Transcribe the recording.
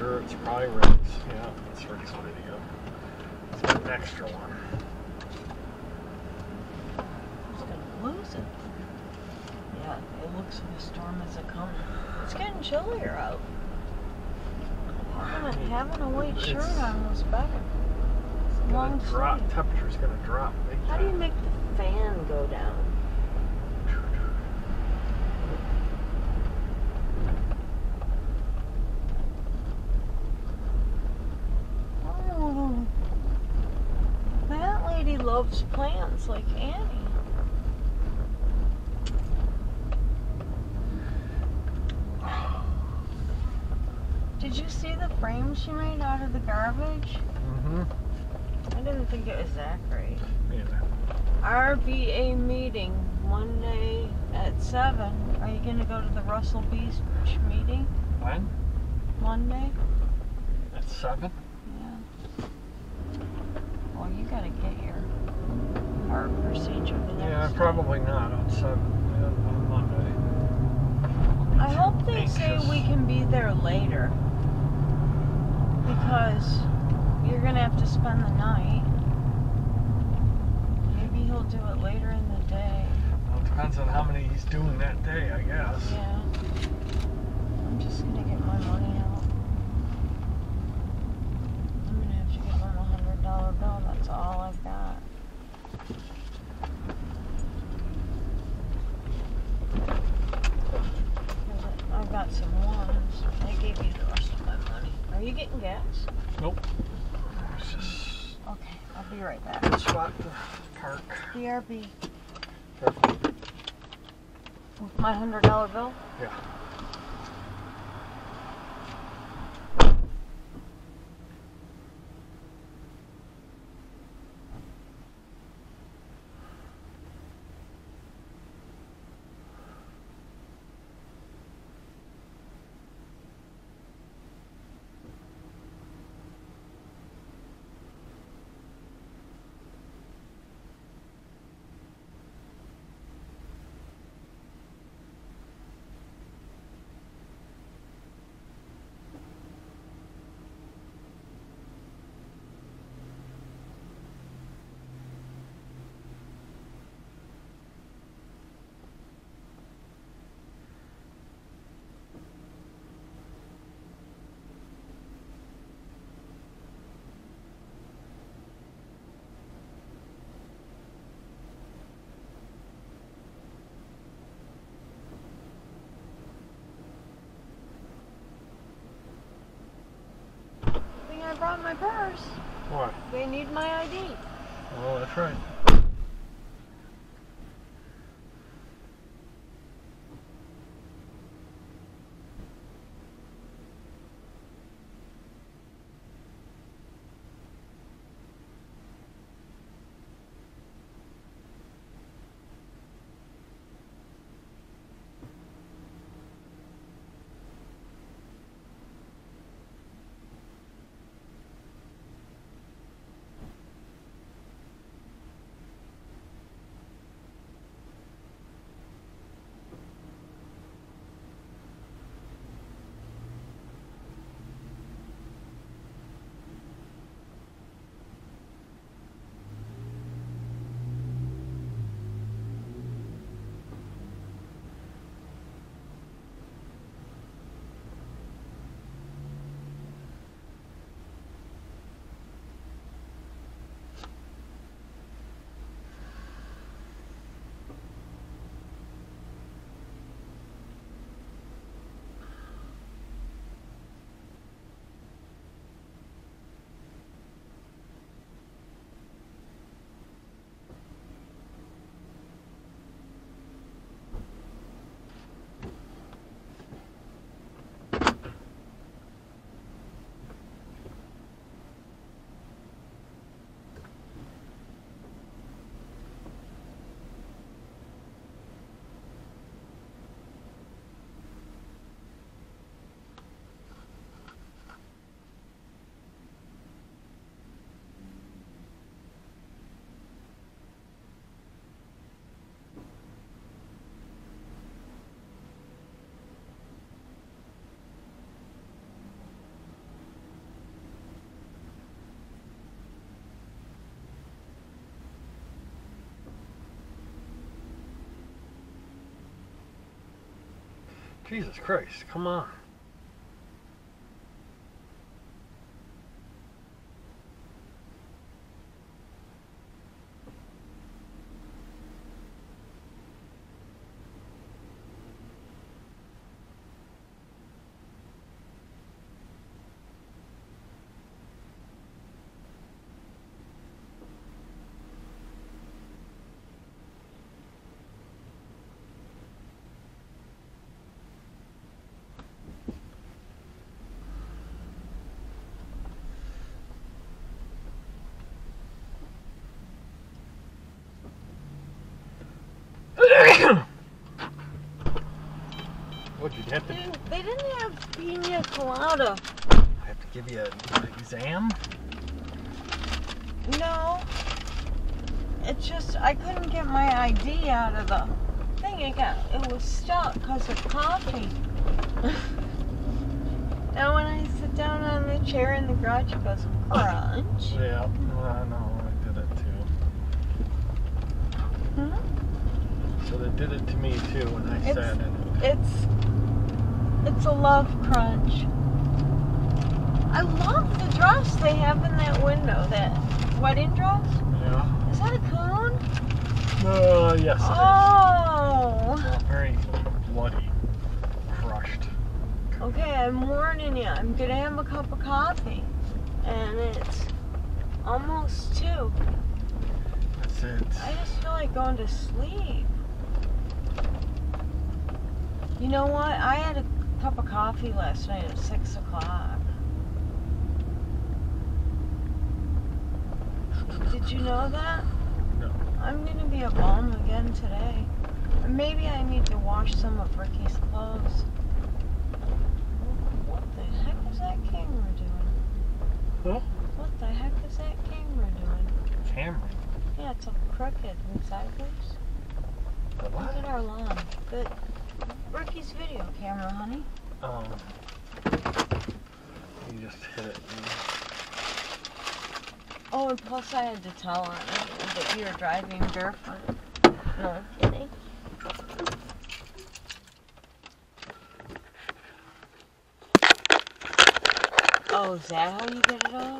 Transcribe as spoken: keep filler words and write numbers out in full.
sure it's probably Rick's. Yeah, that's Rick's video. It's got an extra one. It's gonna lose it. Yeah, it looks like a storm is a coming. It's getting chillier out. Having a, having a white It's- shirt on was better. It's It's long gonna drop. sleeve. Temperature's gonna drop big time. How do you make the fan go down? Oh, that lady loves plants like Annie. Did you see the frame she made out of the garbage? Mm-hmm. I didn't think it was that great. Yeah. R B A meeting Monday at seven. Are you going to go to the Russell Beach meeting When? Monday? At seven? Yeah. Well, you got to get your heart procedure the next Yeah, day. probably not on seven yeah, on Monday. I hope they say Anxious. we can be there later. Because you're going to have to spend the night. Maybe he'll do it later in the day. Well, it depends on how many he's doing that day, I guess. Yeah. I'm just gonna get my money out. I'm gonna have to give him a hundred dollar bill. That's all I've got. I've got some ones. I gave you the rest of my money. Are you getting gas? Nope. It's just Okay, I'll be right back. a spot to park. B R B. Perfect. With my hundred dollar bill? Yeah. I brought my purse. What? They need my I D. Oh, that's right. Jesus Christ, come on. What'd you have to? They, they didn't have pina colada. I have to give you an exam? No. It's just I couldn't get my I D out of the thing. It got it was stuck because of coffee. Now when I sit down on the chair in the garage, it goes crunch. Yeah, I know. I did it too. Hmm? So they did it to me too when I It's- sat in it. It's it's a love crunch. I love the dress they have in that window. That wedding dress. Yeah. Is that a coon? Uh, yes, it is. Oh. Well, very bloody, crushed. Okay, I'm warning you. I'm gonna have a cup of coffee, and it's almost two. That's it. I just feel like going to sleep. You know what? I had a cup of coffee last night at six o'clock. Did you know that? No. I'm gonna be a bum again today. Or maybe I need to wash some of Ricky's clothes. What the heck is that camera doing? Huh? What the heck is that camera doing? Camera. Yeah, it's all crooked and sideways. The Look what? at our lawn. Good. Ricky's video camera, honey. Um. You just hit it. Oh, and plus I had to tell on it that you were driving barefoot. No, I'm kidding. Oh, is that how you get it off?